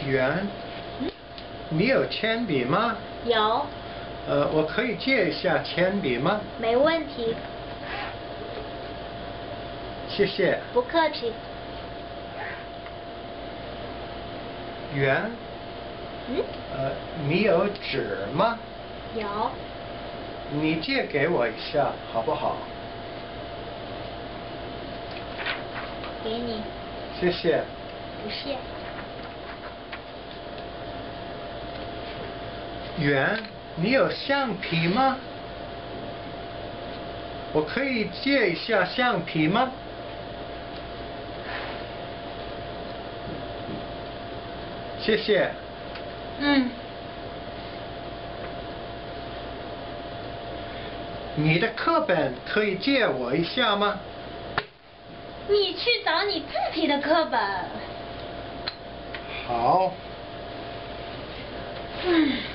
圆，你有铅笔吗？ 有。 我可以借一下铅笔吗？ 没问题。 谢谢。 不客气。 圆。你有纸吗？ 有。 你借给我一下好不好？ 给你。 谢谢。 不谢。 圆，你有橡皮吗？我可以借一下橡皮吗？谢谢。你的课本可以借我一下吗？ 你去找你自己的课本。 好。